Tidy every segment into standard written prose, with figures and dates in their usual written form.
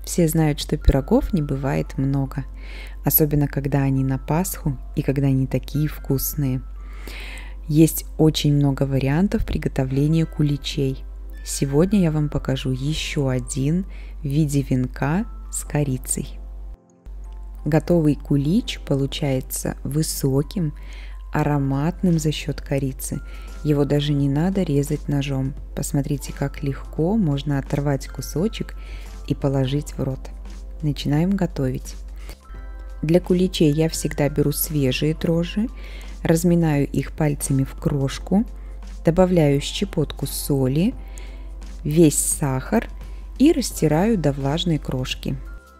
Все знают, что пирогов не бывает много, особенно когда они на Пасху и когда они такие вкусные. Есть очень много вариантов приготовления куличей. Сегодня я вам покажу еще один в виде венка с корицей. Готовый кулич получается высоким, ароматным за счет корицы. Его даже не надо резать ножом. Посмотрите, как легко можно оторвать кусочек и положить в рот. Начинаем готовить. Для куличей я всегда беру свежие дрожжи, разминаю их пальцами в крошку, добавляю щепотку соли, весь сахар и растираю до влажной крошки.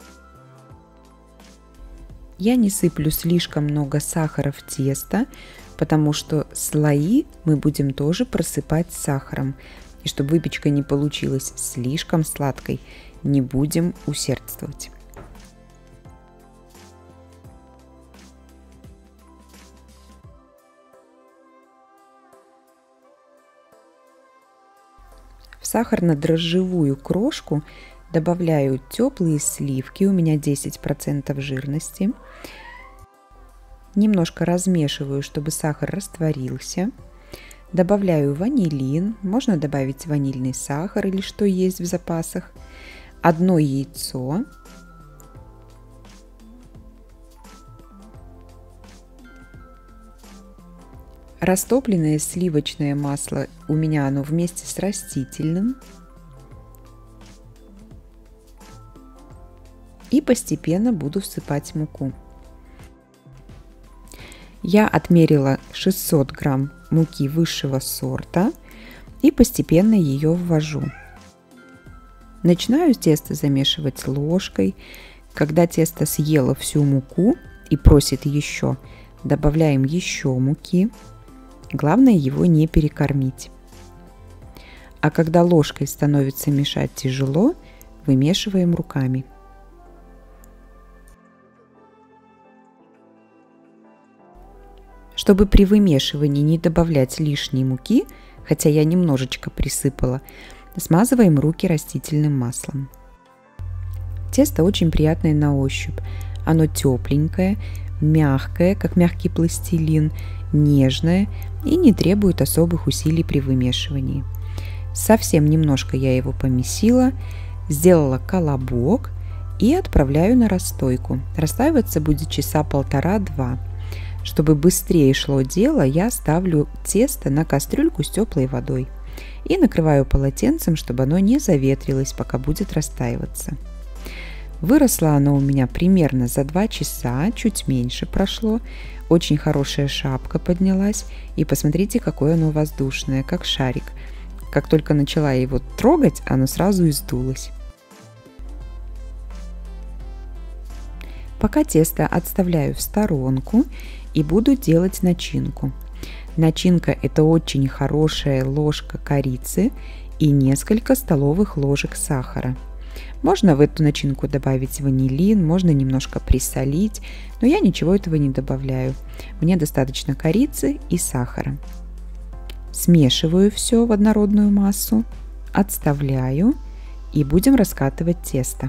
Я не сыплю слишком много сахара в тесто, потому что слои мы будем тоже просыпать сахаром. И чтобы выпечка не получилась слишком сладкой, не будем усердствовать. В сахарно-дрожжевую крошку добавляю теплые сливки, у меня 10% жирности. Немножко размешиваю, чтобы сахар растворился. Добавляю ванилин, можно добавить ванильный сахар или что есть в запасах. Одно яйцо. Растопленное сливочное масло, у меня оно вместе с растительным. И постепенно буду всыпать муку. Я отмерила 600 грамм муки высшего сорта и постепенно ее ввожу. Начинаю тесто замешивать ложкой. Когда тесто съело всю муку и просит еще, добавляем еще муки. Главное его не перекормить. А когда ложкой становится мешать тяжело, вымешиваем руками. Чтобы при вымешивании не добавлять лишней муки, хотя я немножечко присыпала, смазываем руки растительным маслом. Тесто очень приятное на ощупь. Оно тепленькое, мягкое, как мягкий пластилин, нежное и не требует особых усилий при вымешивании. Совсем немножко я его помесила, сделала колобок и отправляю на расстойку. Расстаиваться будет часа полтора-два. Чтобы быстрее шло дело, я ставлю тесто на кастрюльку с теплой водой и накрываю полотенцем, чтобы оно не заветрилось, пока будет расстаиваться. Выросло оно у меня примерно за 2 часа, чуть меньше прошло. Очень хорошая шапка поднялась, и посмотрите, какое оно воздушное, как шарик. Как только начала его трогать, оно сразу и сдулось. Пока тесто отставляю в сторонку и буду делать начинку. Начинка — это очень хорошая ложка корицы и несколько столовых ложек сахара. Можно в эту начинку добавить ванилин, можно немножко присолить, но я ничего этого не добавляю. Мне достаточно корицы и сахара. Смешиваю все в однородную массу, отставляю и будем раскатывать тесто.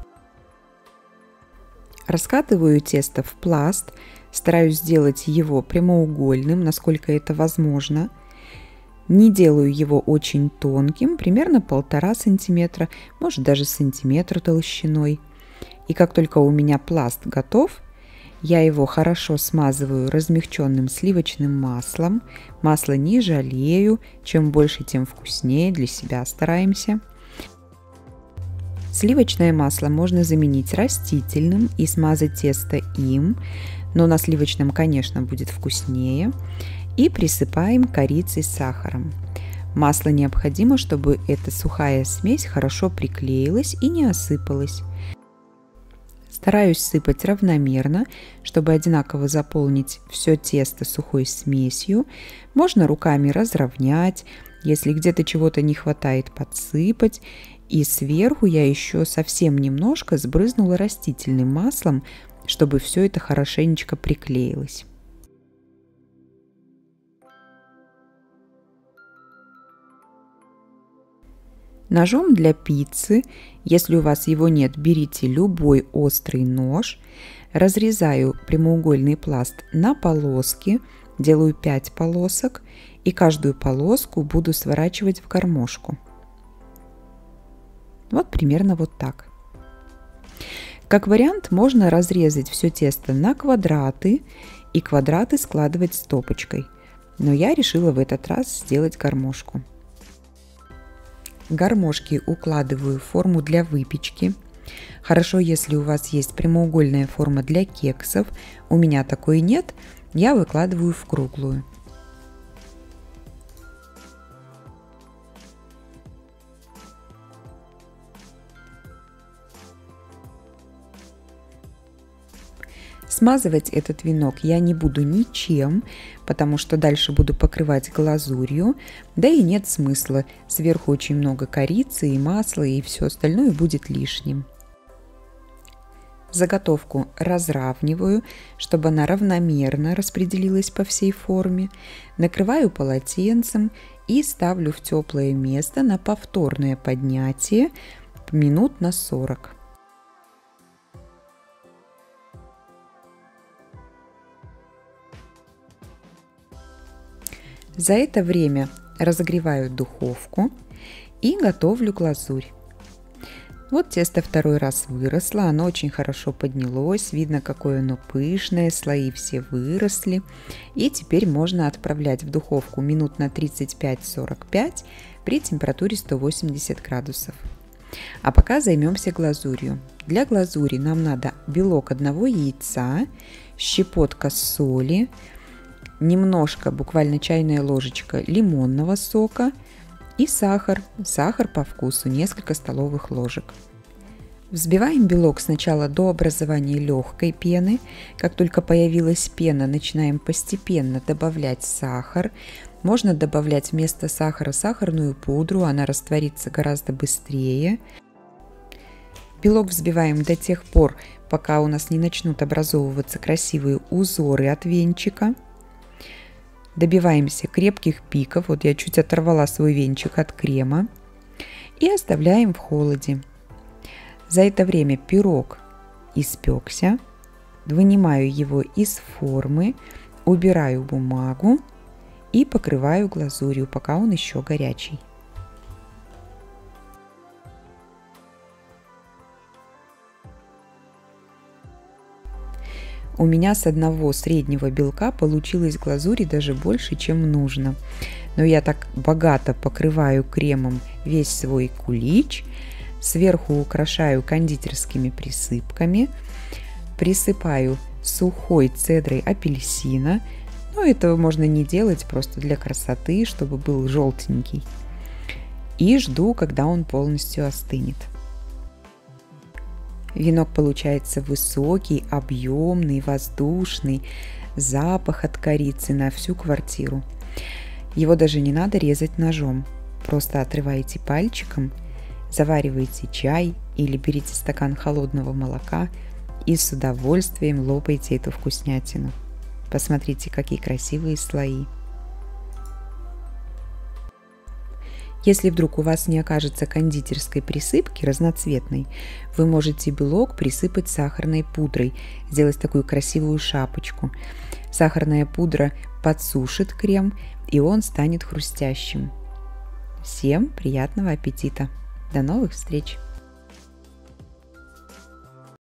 Раскатываю тесто в пласт, стараюсь сделать его прямоугольным, насколько это возможно. Не делаю его очень тонким, примерно 1,5 сантиметра, может даже сантиметр толщиной. И как только у меня пласт готов, я его хорошо смазываю размягченным сливочным маслом. Масло не жалею, чем больше, тем вкуснее, для себя стараемся. Сливочное масло можно заменить растительным и смазать тесто им, но на сливочном, конечно, будет вкуснее. И присыпаем корицей с сахаром. Масло необходимо, чтобы эта сухая смесь хорошо приклеилась и не осыпалась. Стараюсь сыпать равномерно, чтобы одинаково заполнить все тесто сухой смесью. Можно руками разровнять, если где-то чего-то не хватает, подсыпать. И сверху я еще совсем немножко сбрызнула растительным маслом, чтобы все это хорошенечко приклеилось. Ножом для пиццы, если у вас его нет, берите любой острый нож. Разрезаю прямоугольный пласт на полоски, делаю 5 полосок и каждую полоску буду сворачивать в гармошку. Вот примерно вот так. Как вариант, можно разрезать все тесто на квадраты и квадраты складывать стопочкой. Но я решила в этот раз сделать гармошку. Гармошки укладываю в форму для выпечки. Хорошо, если у вас есть прямоугольная форма для кексов. У меня такой нет, я выкладываю в круглую. Смазывать этот венок я не буду ничем, потому что дальше буду покрывать глазурью, да и нет смысла. Сверху очень много корицы и масла, и все остальное будет лишним. Заготовку разравниваю, чтобы она равномерно распределилась по всей форме. Накрываю полотенцем и ставлю в теплое место на повторное поднятие минут на 40. За это время разогреваю духовку и готовлю глазурь. Вот тесто второй раз выросло, оно очень хорошо поднялось, видно, какое оно пышное, слои все выросли. И теперь можно отправлять в духовку минут на 35-45 при температуре 180 градусов. А пока займемся глазурью. Для глазури нам надо белок одного яйца, щепотка соли, немножко, буквально чайная ложечка лимонного сока и сахар. Сахар по вкусу, несколько столовых ложек. Взбиваем белок сначала до образования легкой пены. Как только появилась пена, начинаем постепенно добавлять сахар. Можно добавлять вместо сахара сахарную пудру, она растворится гораздо быстрее. Белок взбиваем до тех пор, пока у нас не начнут образовываться красивые узоры от венчика. Добиваемся крепких пиков, вот я чуть оторвала свой венчик от крема, и оставляем в холоде. За это время пирог испекся, вынимаю его из формы, убираю бумагу и покрываю глазурью, пока он еще горячий. У меня с одного среднего белка получилось глазури даже больше, чем нужно. Но я так богато покрываю кремом весь свой кулич. Сверху украшаю кондитерскими присыпками. Присыпаю сухой цедрой апельсина. Но этого можно не делать, просто для красоты, чтобы был желтенький. И жду, когда он полностью остынет. Венок получается высокий, объемный, воздушный, запах от корицы на всю квартиру. Его даже не надо резать ножом, просто отрываете пальчиком, завариваете чай или берите стакан холодного молока и с удовольствием лопаете эту вкуснятину. Посмотрите, какие красивые слои. Если вдруг у вас не окажется кондитерской присыпки разноцветной, вы можете белок присыпать сахарной пудрой, сделать такую красивую шапочку. Сахарная пудра подсушит крем, и он станет хрустящим. Всем приятного аппетита! До новых встреч!